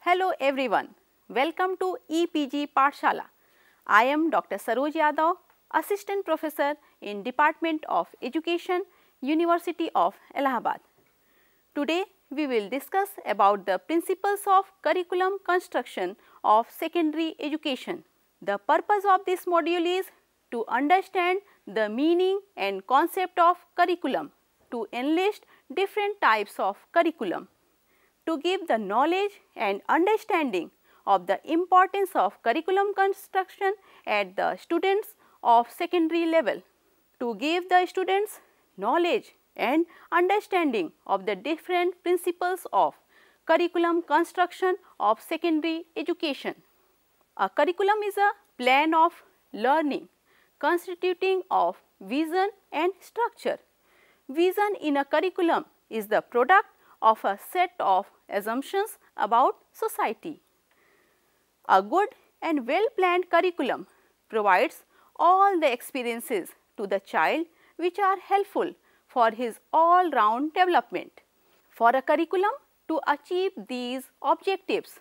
Hello everyone, welcome to EPG Pathshala. I am Dr. Saroj Yadav, Assistant Professor in Department of Education, University of Allahabad. Today we will discuss about the principles of curriculum construction of secondary education. The purpose of this module is to understand the meaning and concept of curriculum, to enlist different types of curriculum, to give the knowledge and understanding of the importance of curriculum construction at the students of secondary level, to give the students knowledge and understanding of the different principles of curriculum construction of secondary education. A curriculum is a plan of learning constituting of vision and structure. Vision in a curriculum is the product of a set of assumptions about society. A good and well planned curriculum provides all the experiences to the child which are helpful for his all round development. For a curriculum to achieve these objectives,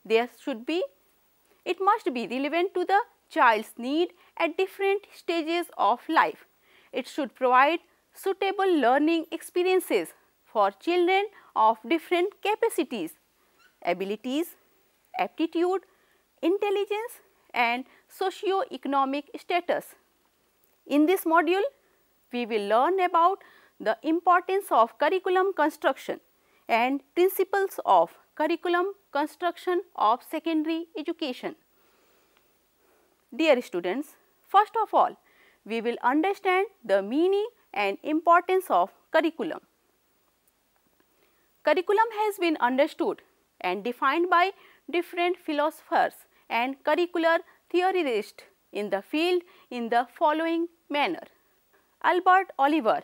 it must be relevant to the child's need at different stages of life. It should provide suitable learning experiences for children of different capacities, abilities, aptitude, intelligence and socio-economic status. In this module, we will learn about the importance of curriculum construction and principles of curriculum construction of secondary education. Dear students, first of all, we will understand the meaning and importance of curriculum. Curriculum has been understood and defined by different philosophers and curricular theorists in the field in the following manner. Albert Oliver,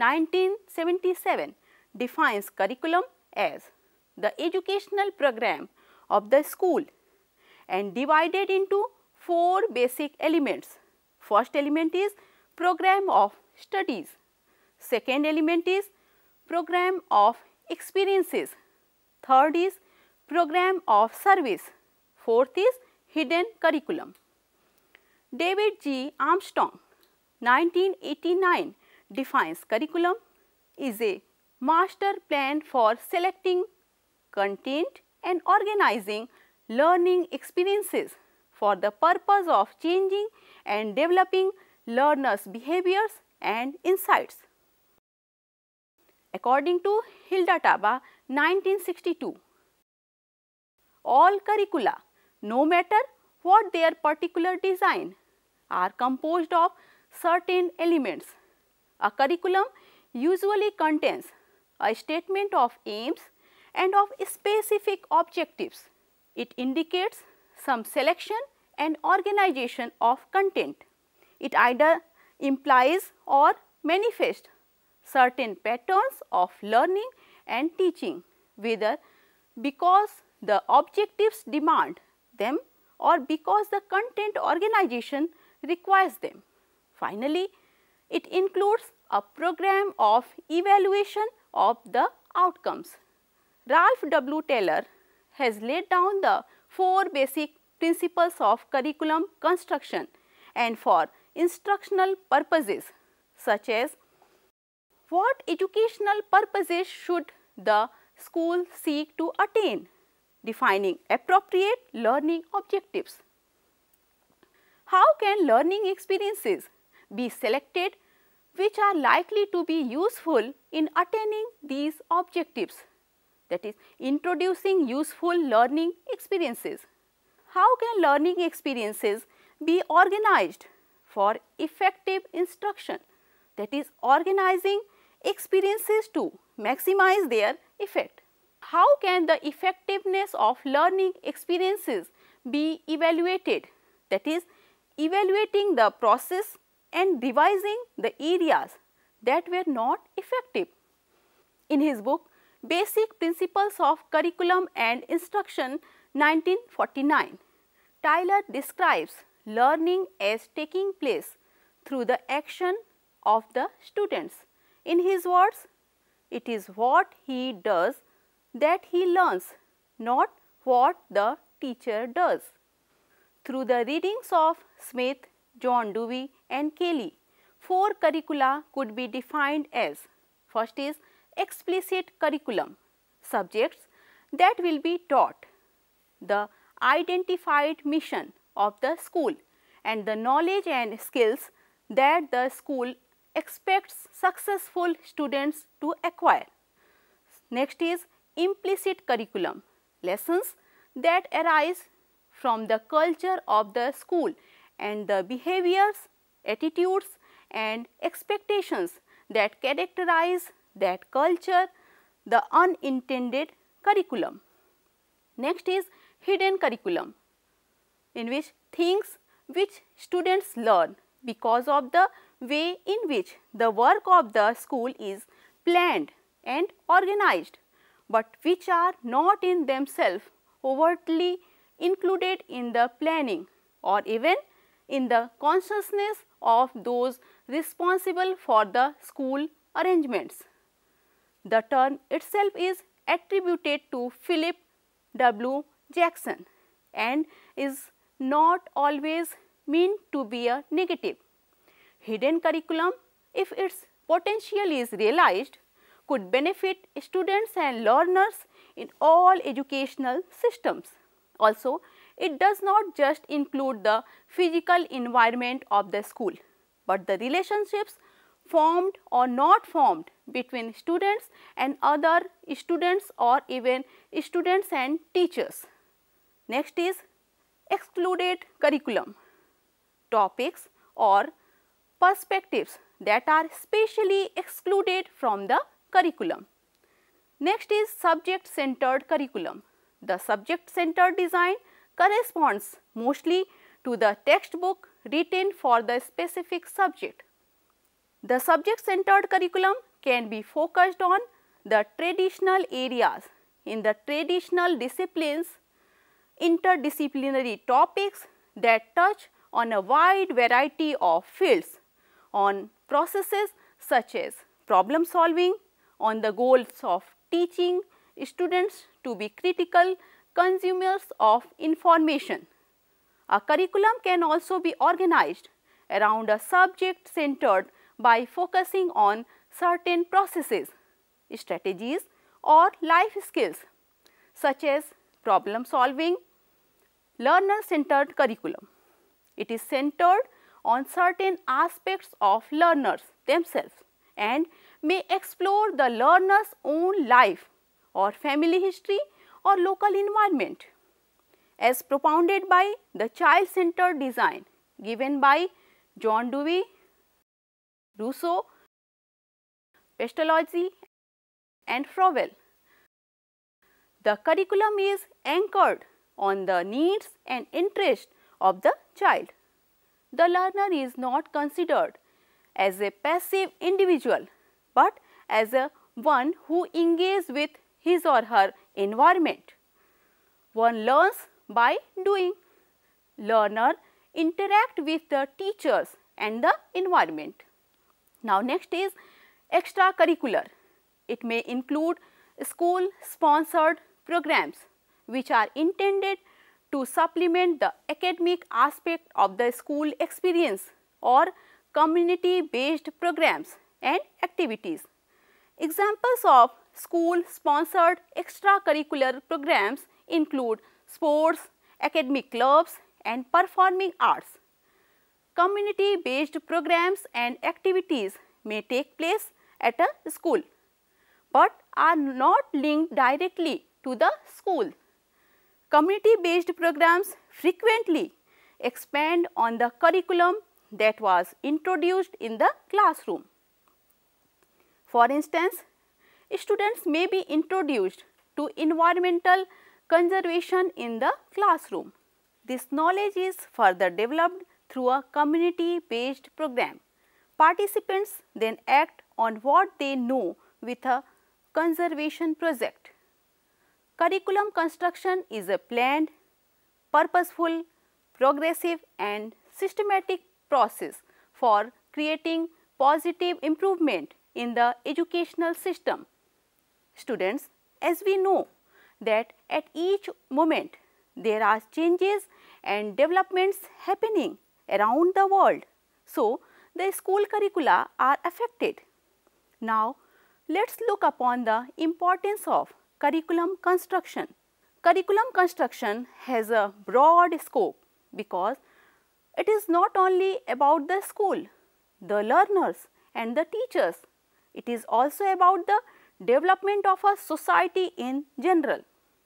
1977, defines curriculum as the educational program of the school and divided into 4 basic elements. First element is program of studies. Second element is program of experiences. Third is program of service. Fourth is hidden curriculum. David G. Armstrong, 1989, defines curriculum is a master plan for selecting content and organizing learning experiences for the purpose of changing and developing learners' behaviors and insights. According to Hilda Taba, 1962, all curricula, no matter what their particular design, are composed of certain elements. A curriculum usually contains a statement of aims and of specific objectives. It indicates some selection and organization of content. It either implies or manifests certain patterns of learning and teaching, whether because the objectives demand them or because the content organization requires them. Finally, it includes a program of evaluation of the outcomes. Ralph W. Taylor has laid down the 4 basic principles of curriculum construction and for instructional purposes, such as what educational purposes should the school seek to attain, defining appropriate learning objectives. How can learning experiences be selected which are likely to be useful in attaining these objectives, that is, introducing useful learning experiences. How can learning experiences be organized for effective instruction, that is, organizing experiences to maximize their effect. How can the effectiveness of learning experiences be evaluated, that is, evaluating the process and revising the areas that were not effective. In his book Basic Principles of Curriculum and Instruction 1949, Taylor describes learning as taking place through the action of the students. In his words, it is what he does that he learns, not what the teacher does. Through the readings of Smith, John Dewey and Kelly, 4 curricula could be defined as: first is explicit curriculum, subjects that will be taught, the identified mission of the school and the knowledge and skills that the school expects successful students to acquire. Next is implicit curriculum, lessons that arise from the culture of the school and the behaviors, attitudes and expectations that characterize that culture, the unintended curriculum. Next is hidden curriculum, in which things which students learn because of the way in which the work of the school is planned and organized, but which are not in themselves overtly included in the planning or even in the consciousness of those responsible for the school arrangements. The term itself is attributed to Philip W. Jackson and is not always meant to be a negative. Hidden curriculum, if its potential is realized, could benefit students and learners in all educational systems. Also, it does not just include the physical environment of the school, but the relationships formed or not formed between students and other students or even students and teachers. Next is excluded curriculum, topics or perspectives that are specially excluded from the curriculum. Next is subject-centered curriculum. The subject-centered design corresponds mostly to the textbook written for the specific subject. The subject-centered curriculum can be focused on the traditional areas in the traditional disciplines, interdisciplinary topics that touch on a wide variety of fields, on processes such as problem solving, on the goals of teaching students to be critical consumers of information. A curriculum can also be organized around a subject centered by focusing on certain processes, strategies or life skills such as problem solving. Learner-centered curriculum. It is centered on certain aspects of learners themselves and may explore the learner's own life or family history or local environment. As propounded by the child-centered design given by John Dewey, Rousseau, Pestalozzi and Froebel. The curriculum is anchored on the needs and interests of the child. The learner is not considered as a passive individual, but as a one who engages with his or her environment. One learns by doing. Learner interact with the teachers and the environment. Now next is extracurricular. It may include school sponsored programs which are intended to supplement the academic aspect of the school experience or community based programs and activities. Examples of school sponsored extracurricular programs include sports, academic clubs and performing arts. Community based programs and activities may take place at a school, but are not linked directly to the school. Community based programs frequently expand on the curriculum that was introduced in the classroom. For instance, students may be introduced to environmental conservation in the classroom. This knowledge is further developed through a community based program. Participants then act on what they know with a conservation project. Curriculum construction is a planned, purposeful, progressive and systematic process for creating positive improvement in the educational system. Students, as we know, that at each moment there are changes and developments happening around the world. So, the school curricula are affected. Now, let us look upon the importance of curriculum construction. Curriculum construction has a broad scope because it is not only about the school, the learners and the teachers. It is also about the development of a society in general.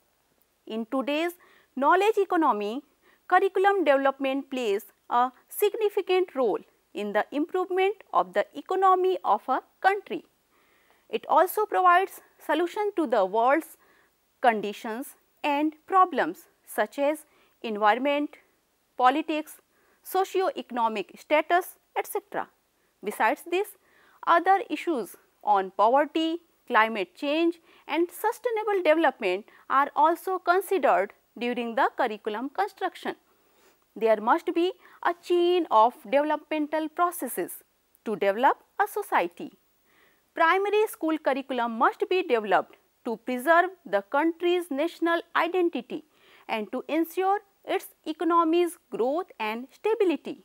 In today's knowledge economy, curriculum development plays a significant role in the improvement of the economy of a country. It also provides solution to the world's conditions and problems such as environment, politics, socio-economic status, etc. Besides this, other issues on poverty, climate change and sustainable development are also considered during the curriculum construction. There must be a chain of developmental processes to develop a society. Primary school curriculum must be developed to preserve the country's national identity and to ensure its economy's growth and stability.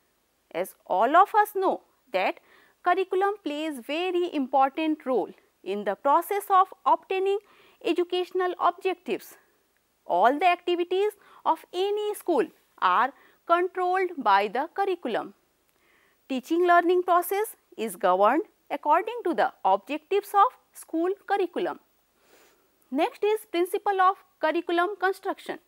As all of us know that curriculum plays very important role in the process of obtaining educational objectives. All the activities of any school are controlled by the curriculum. Teaching learning process is governed according to the objectives of school curriculum. Next is principle of curriculum construction.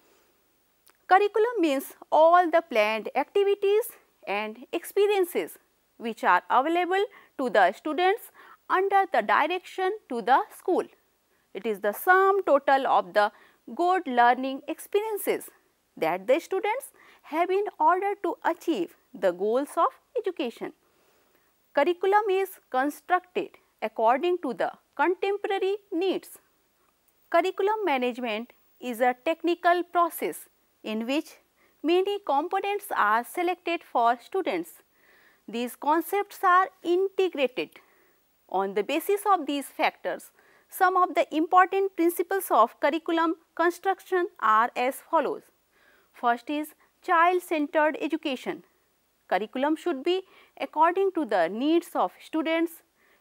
Curriculum means all the planned activities and experiences which are available to the students under the direction to the school. It is the sum total of the good learning experiences that the students have in order to achieve the goals of education. Curriculum is constructed according to the contemporary needs. Curriculum management is a technical process in which many components are selected for students. These concepts are integrated. On the basis of these factors, some of the important principles of curriculum construction are as follows. First is child-centered education. Curriculum should be according to the needs of students'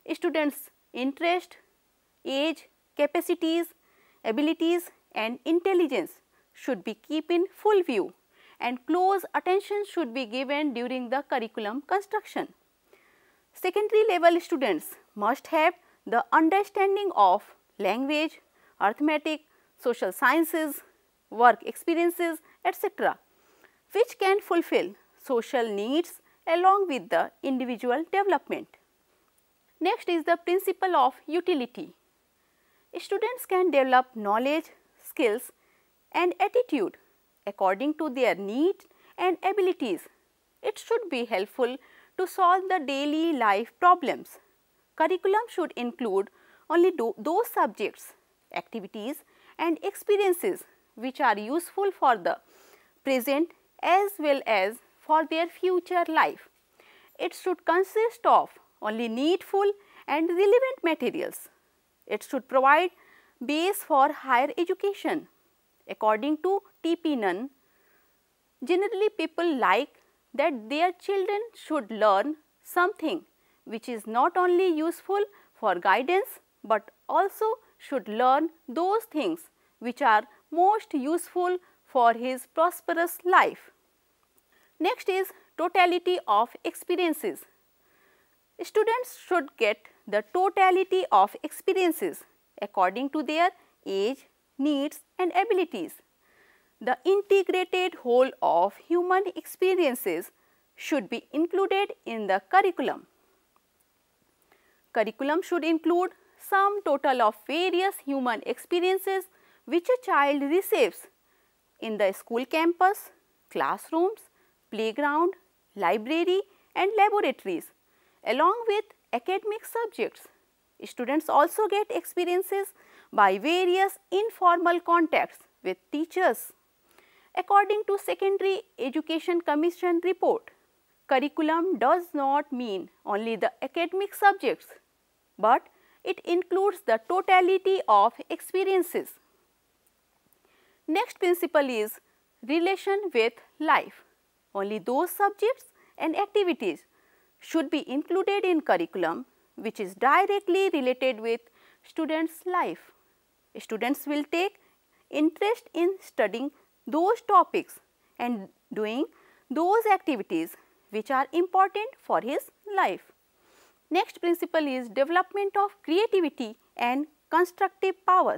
interest, age, capacities, abilities and intelligence should be kept in full view and close attention should be given during the curriculum construction. Secondary level students must have the understanding of language, arithmetic, social sciences, work experiences, etc., which can fulfill social needs along with the individual development. Next is the principle of utility. Students can develop knowledge, skills and attitude according to their needs and abilities. It should be helpful to solve the daily life problems. Curriculum should include only those subjects, activities and experiences which are useful for the present as well as for their future life. It should consist of only needful and relevant materials. It should provide base for higher education. According to T.P. Nunn, generally people like that their children should learn something which is not only useful for guidance but also should learn those things which are most useful for his prosperous life. Next is totality of experiences. Students should get the totality of experiences according to their age, needs and abilities. The integrated whole of human experiences should be included in the curriculum. Curriculum should include sum total of various human experiences which a child receives in the school campus, classrooms, playground, library and laboratories along with academic subjects. Students also get experiences by various informal contacts with teachers. According to Secondary Education Commission report, curriculum does not mean only the academic subjects, but it includes the totality of experiences. Next principle is relation with life. Only those subjects and activities should be included in curriculum which is directly related with students' life. Students will take interest in studying those topics and doing those activities which are important for his life. Next principle is development of creativity and constructive powers.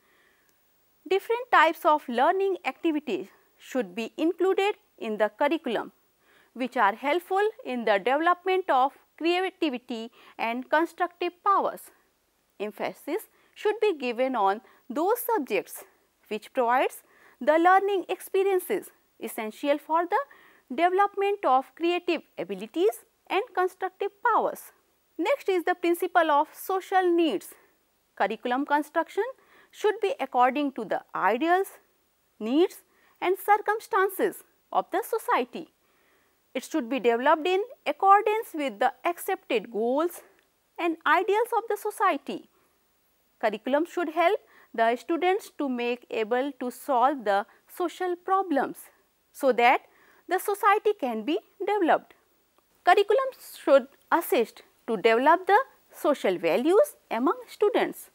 Different types of learning activities should be included in the curriculum which are helpful in the development of creativity and constructive powers. Emphasis should be given on those subjects which provides the learning experiences essential for the development of creative abilities and constructive powers. Next is the principle of social needs. Curriculum construction should be according to the ideals, needs and circumstances of the society. It should be developed in accordance with the accepted goals and ideals of the society. Curriculum should help the students to make able to solve the social problems so that the society can be developed. Curriculum should assist to develop the social values among students.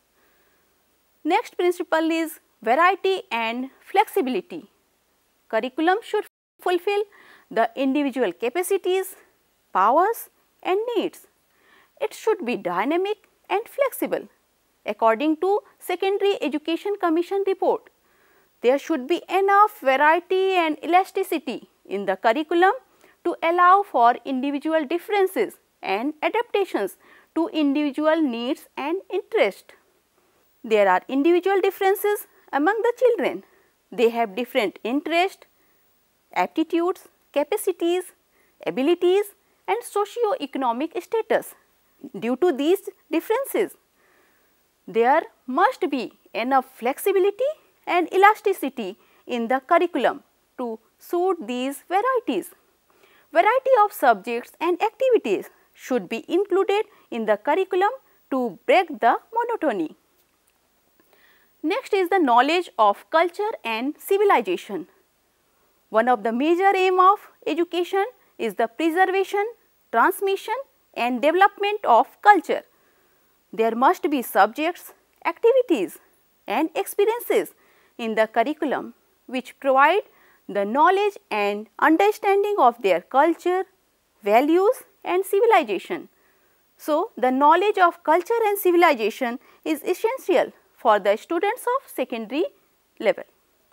Next principle is variety and flexibility. Curriculum should fulfill the individual capacities, powers and needs. It should be dynamic and flexible. According to Secondary Education Commission report, there should be enough variety and elasticity in the curriculum to allow for individual differences and adaptations to individual needs and interest. There are individual differences among the children. They have different interests, aptitudes, capacities, abilities and socio-economic status. Due to these differences, there must be enough flexibility and elasticity in the curriculum to suit these varieties. Variety of subjects and activities should be included in the curriculum to break the monotony. Next is the knowledge of culture and civilization. One of the major aim of education is the preservation, transmission and development of culture. There must be subjects, activities and experiences in the curriculum which provide the knowledge and understanding of their culture, values and civilization. So, the knowledge of culture and civilization is essential for the students of secondary level.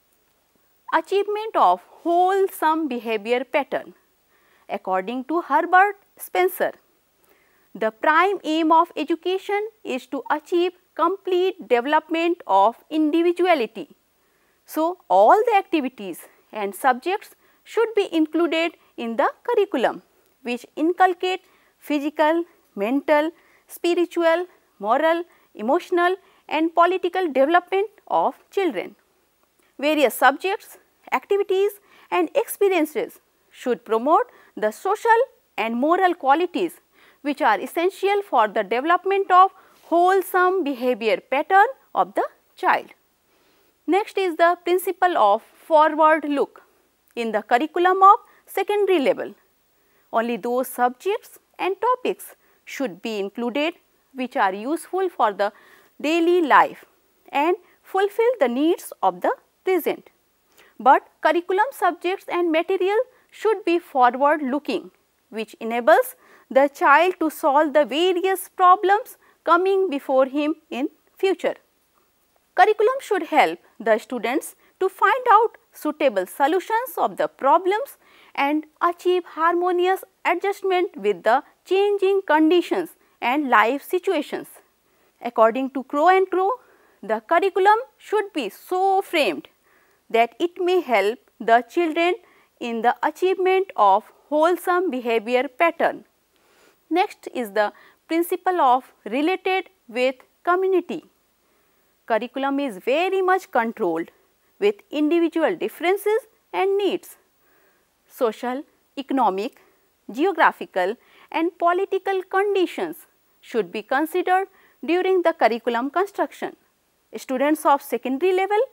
Achievement of wholesome behavior pattern. According to Herbert Spencer, the prime aim of education is to achieve complete development of individuality. So, all the activities and subjects should be included in the curriculum which inculcate physical, mental, spiritual, moral, emotional and political development of children. Various subjects, activities and experiences should promote the social and moral qualities which are essential for the development of wholesome behavior pattern of the child. Next is the principle of forward look. In the curriculum of secondary level, only those subjects and topics should be included which are useful for the daily life and fulfill the needs of the present. But curriculum subjects and material should be forward looking which enables the child to solve the various problems coming before him in future. Curriculum should help the students to find out suitable solutions of the problems and achieve harmonious adjustment with the changing conditions and life situations. According to Crow and Crow, the curriculum should be so framed that it may help the children in the achievement of wholesome behavior pattern. Next is the principle of related with community. Curriculum is very much controlled with individual differences and needs. Social, economic, geographical and political conditions should be considered during the curriculum construction. Students of secondary level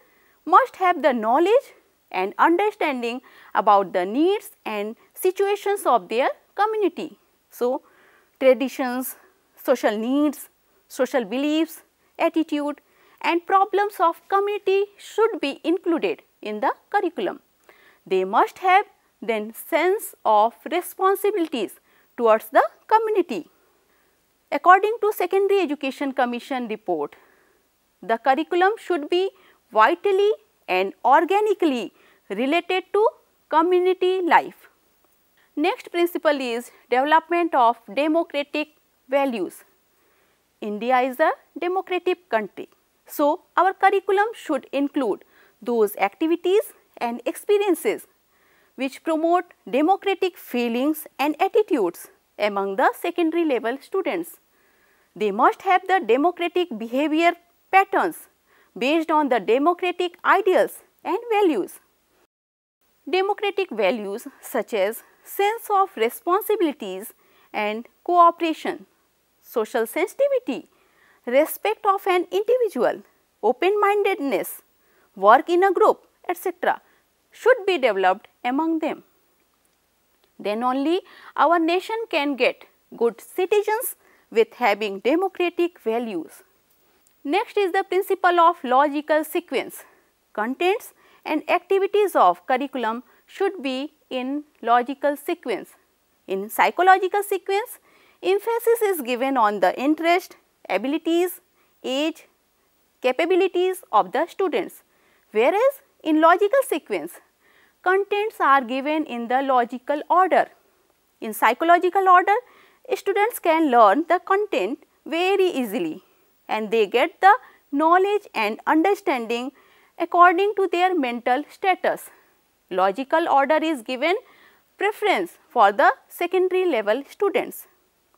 must have the knowledge and understanding about the needs and situations of their community. So, traditions, social needs, social beliefs, attitude and problems of community should be included in the curriculum. They must have then sense of responsibilities towards the community. According to Secondary Education Commission report, the curriculum should be vitally and organically related to community life. Next principle is development of democratic values. India is a democratic country. So, our curriculum should include those activities and experiences which promote democratic feelings and attitudes among the secondary level students. They must have the democratic behavior patterns based on the democratic ideals and values. Democratic values such as sense of responsibilities and cooperation, social sensitivity, respect of an individual, open-mindedness, work in a group, etc. should be developed among them. Then only our nation can get good citizens with having democratic values. Next is the principle of logical sequence. Contents and activities of curriculum should be in logical sequence. In psychological sequence, emphasis is given on the interest, abilities, age, capabilities of the students, whereas in logical sequence, contents are given in the logical order. In psychological order, students can learn the content very easily and they get the knowledge and understanding according to their mental status. Logical order is given preference for the secondary level students.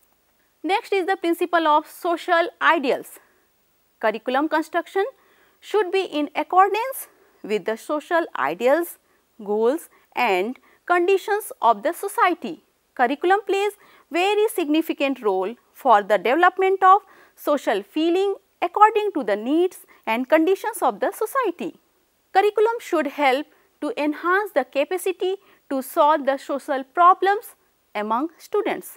Next is the principle of social ideals. Curriculum construction should be in accordance with the social ideals, goals and conditions of the society. Curriculum plays very significant role for the development of social feeling according to the needs and conditions of the society. Curriculum should help to enhance the capacity to solve the social problems among students.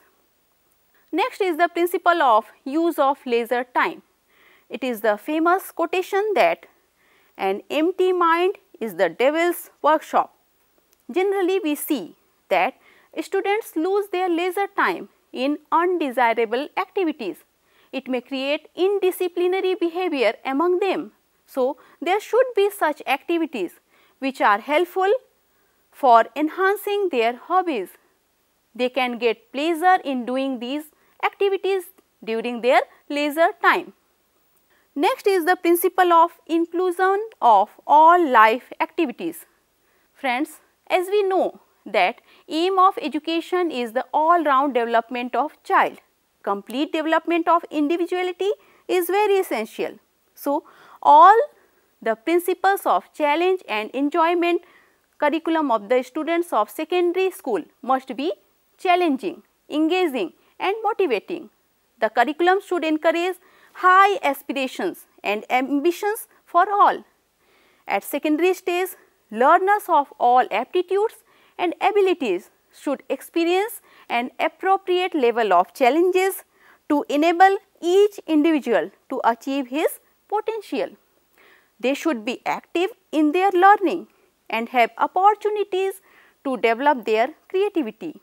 Next is the principle of use of leisure time. It is the famous quotation that an empty mind is the devil's workshop. Generally, we see that students lose their leisure time in undesirable activities. It may create indisciplinary behavior among them. So, there should be such activities which are helpful for enhancing their hobbies. They can get pleasure in doing these activities during their leisure time. Next is the principle of inclusion of all life activities. Friends, as we know that aim of education is the all-round development of child. Complete development of individuality is very essential. So, all the principles of challenge and enjoyment curriculum of the students of secondary school must be challenging, engaging and motivating. The curriculum should encourage high aspirations and ambitions for all. At secondary stage, learners of all aptitudes and abilities should experience an appropriate level of challenges to enable each individual to achieve his potential. They should be active in their learning and have opportunities to develop their creativity.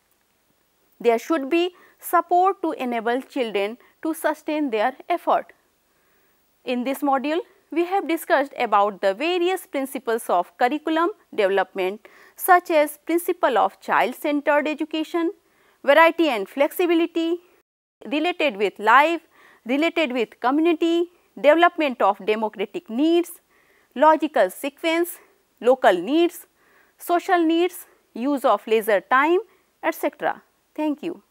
There should be support to enable children to sustain their effort. In this module, we have discussed about the various principles of curriculum development such as principle of child-centered education, variety and flexibility, related with life, related with community, development of democratic needs, logical sequence, local needs, social needs, use of leisure time, etc. Thank you.